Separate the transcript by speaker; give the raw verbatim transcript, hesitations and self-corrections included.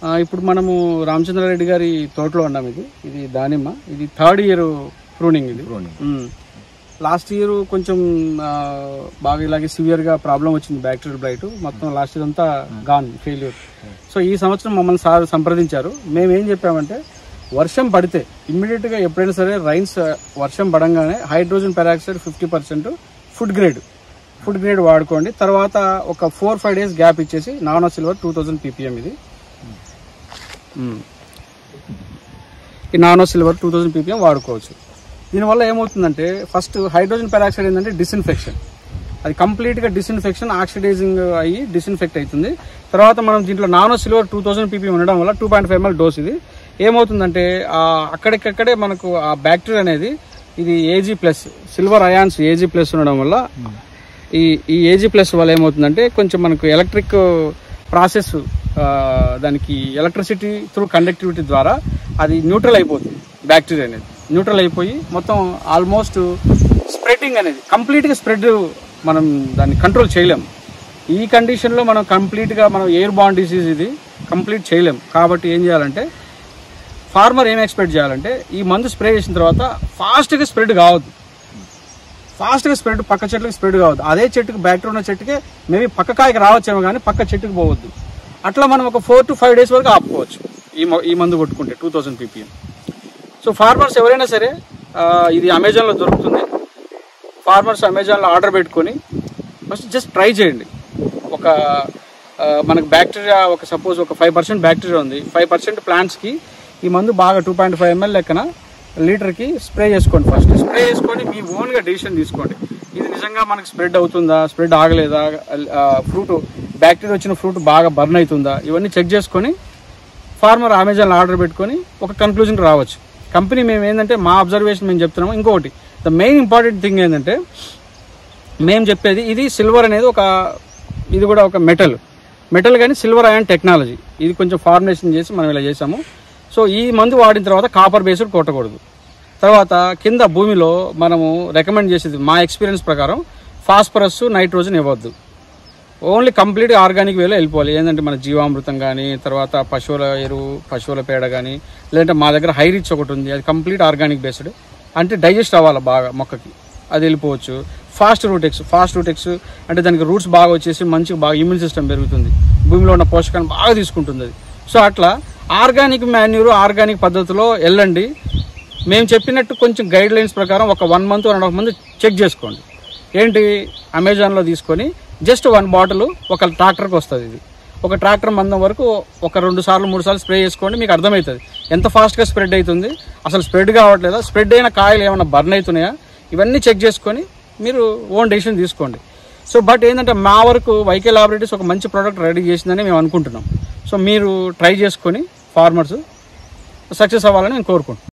Speaker 1: ఇప్పుడు మనము రామచంద్రారెడ్డి గారి తోటలో ఉన్నాం. ఇది ఇది దానిమ్మ, ఇది థర్డ్ ఇయర్ ప్రూనింగ్. ఇది లాస్ట్ ఇయర్ కొంచెం బాగా ఇలాగే సివియర్గా ప్రాబ్లం వచ్చింది, బ్యాక్టీరియల్ బ్లైట్ మొత్తం లాస్ట్ ఇయర్ అంతా గాన్ ఫెయిల్యూర్. సో ఈ సంవత్సరం మమ్మల్ని సార్ సంప్రదించారు. మేము ఏం చెప్పామంటే వర్షం పడితే ఇమ్మీడియట్గా ఎప్పుడైనా సరే రైన్స్ వర్షం పడంగానే hydrogen peroxide fifty percent food grade food grade వాడుకోండి. తర్వాత ఒక ఫోర్ ఫైవ్ డేస్ గ్యాప్ ఇచ్చేసి nano silver two thousand PPM ఇది ఈ nano silver two thousand PPM వాడుకోవచ్చు. దీనివల్ల ఏమవుతుందంటే ఫస్ట్ హైడ్రోజన్ పెరాక్సైడ్ ఏంటంటే డిస్ఇన్ఫెక్షన్, అది కంప్లీట్గా డిస్ఇన్ఫెక్షన్ ఆక్సిడైజింగ్ అయ్యి డిస్ఇన్ఫెక్ట్ అవుతుంది. తర్వాత మనం దీంట్లో nano silver two thousand PPM ఉండడం వల్ల two point five ML dose ఇది ఏమవుతుందంటే అక్కడికక్కడే మనకు ఆ బ్యాక్టీరియా అనేది ఇది AG plus silver ions AG plus ఉండడం వల్ల ఈ ఈ ఏజీ ప్లస్ వల్ల ఏమవుతుందంటే కొంచెం మనకు ఎలక్ట్రిక్ ప్రాసెస్ దానికి ఎలక్ట్రిసిటీ త్రూ కండక్టివిటీ ద్వారా అది న్యూట్రల్ అయిపోతుంది. బ్యాక్టీరియా అనేది న్యూట్రల్ అయిపోయి మొత్తం ఆల్మోస్ట్ స్ప్రెడ్డింగ్ అనేది కంప్లీట్గా స్ప్రెడ్ మనం దాన్ని కంట్రోల్ చేయలేం. ఈ కండిషన్లో మనం కంప్లీట్గా మనం ఎయిర్ బార్న్ డిసీజ్ ఇది కంప్లీట్ చేయలేం. కాబట్టి ఏం చేయాలంటే ఫార్మర్ ఏం ఎక్స్పెక్ట్ చేయాలంటే ఈ మందు స్ప్రే చేసిన తర్వాత ఫాస్ట్గా స్ప్రెడ్ కావద్దు, ఫాస్ట్గా స్ప్రెడ్ పక్క చెట్లకు స్ప్రెడ్ కావద్దు. అదే చెట్టుకు బ్యాక్టీరియా ఉన్న చెట్టుకే మేబీ పక్క కాయకి రావచ్చేమో కానీ పక్క చెట్టుకు పోవద్దు. అట్లా మనం ఒక ఫోర్ టు ఫైవ్ డేస్ వరకు ఆపుకోవచ్చు ఈ ఈ మందు కొట్టుకుంటే two thousand PPM. So farmers ఎవరైనా సరే ఇది అమెజాన్లో దొరుకుతుంది. ఫార్మర్స్ అమెజాన్లో ఆర్డర్ పెట్టుకొని ఫస్ట్ జస్ట్ ట్రై చేయండి. ఒక మనకు బ్యాక్టీరియా ఒక సపోజ్ ఒక ఫైవ్ పర్సెంట్ బ్యాక్టీరియా ఉంది, ఫైవ్ పర్సెంట్ ప్లాంట్స్కి ఈ మందు బాగా టూ పాయింట్ ఫైవ్ ఎంఎల్ లెక్కన లీటర్కి స్ప్రే చేసుకోండి. ఫస్ట్ స్ప్రే చేసుకొని మీ ఓన్గా డెసిషన్ తీసుకోండి. ఇది నిజంగా మనకు స్ప్రెడ్ అవుతుందా, స్ప్రెడ్ ఆగలేదా, ఫ్రూట్ బ్యాక్టీరియా వచ్చిన ఫ్రూట్ బాగా బర్న్ అవుతుందా, ఇవన్నీ చెక్ చేసుకొని ఫార్మర్ అమెజాన్లో ఆర్డర్ పెట్టుకొని ఒక కన్క్లూజన్కి రావచ్చు. కంపెనీ మేము ఏంటంటే మా అబ్జర్వేషన్ మేము చెప్తున్నాము. ఇంకొకటి ద మెయిన్ ఇంపార్టెంట్ థింగ్ ఏంటంటే మేము చెప్పేది ఇది సిల్వర్ అనేది ఒక ఇది కూడా ఒక మెటల్ మెటల్ కానీ సిల్వర్ అయాన్ టెక్నాలజీ ఇది కొంచెం ఫార్ములేషన్ చేసి మనం ఇలా చేసాము. సో ఈ మందు వాడిన తర్వాత కాపర్ బేస్డ్ కొట్టకూడదు. తర్వాత కింద భూమిలో మనము రికమెండ్ చేసేది మా ఎక్స్పీరియన్స్ ప్రకారం ఫాస్ఫరస్ నైట్రోజన్ ఇవ్వద్దు. ఓన్లీ కంప్లీట్గా ఆర్గానిక్ వేలో వెళ్ళిపోవాలి. ఏంటంటే మన జీవామృతం కానీ తర్వాత పశువుల ఎరువు పశువుల పేడ కానీ లేదంటే మా దగ్గర హై రిచ్ ఒకటి ఉంది, అది కంప్లీట్ ఆర్గానిక్ బేస్డ్, అంటే డైజెస్ట్ అవ్వాలి బాగా మొక్కకి, అది వెళ్ళిపోవచ్చు. ఫాస్ట్ రూటెక్స్ ఫాస్ట్ రూటెక్స్ అంటే దానికి రూట్స్ బాగా వచ్చేసి మంచిగా బాగా ఇమ్యూన్ సిస్టమ్ పెరుగుతుంది, భూమిలో ఉన్న పోషకాన్ని బాగా తీసుకుంటుంది అది. సో అట్లా ఆర్గానిక్ మాన్యూర్ ఆర్గానిక్ పద్ధతిలో వెళ్ళండి. మేము చెప్పినట్టు కొంచెం గైడ్ లైన్స్ ప్రకారం ఒక one month one and half month check చేసుకోండి. ఏంటి అమెజాన్లో తీసుకొని జస్ట్ వన్ బాటిల్ ఒక ట్రాక్టర్కి వస్తుంది. ఇది ఒక ట్రాక్టర్ మందం వరకు ఒక రెండు సార్లు మూడు సార్లు స్ప్రే చేసుకోండి, మీకు అర్థమవుతుంది ఎంత ఫాస్ట్గా స్ప్రెడ్ అవుతుంది, అసలు స్ప్రెడ్ కావట్లేదా, స్ప్రెడ్ అయిన కాయలు ఏమైనా బర్న్ అవుతున్నాయా, ఇవన్నీ చెక్ చేసుకొని మీరు ఓన్ డెసిషన్ తీసుకోండి. సో బట్ ఏంటంటే మా వరకు వైకే లాబొరేటరీస్ ఒక మంచి ప్రోడక్ట్ రెడీ చేసిందని మేము అనుకుంటున్నాం. సో మీరు ట్రై చేసుకొని ఫార్మర్స్ సక్సెస్ అవ్వాలని నేను కోరుకుంటున్నాను.